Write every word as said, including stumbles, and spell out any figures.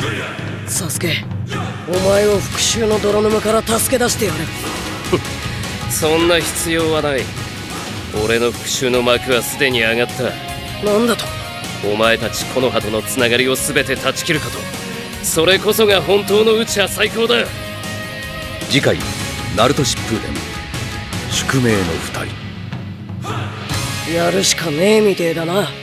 サスケ、お前を復讐の泥沼から助け出してやれ。 そんな必要はない。俺の復讐の幕はすでに上がった。 なんだと？ お前たち木の葉とのつながりを全て断ち切ること、それこそが本当のウチャ最高だ。 次回ナルト疾風伝宿命の二人。 やるしかねえみてえだな。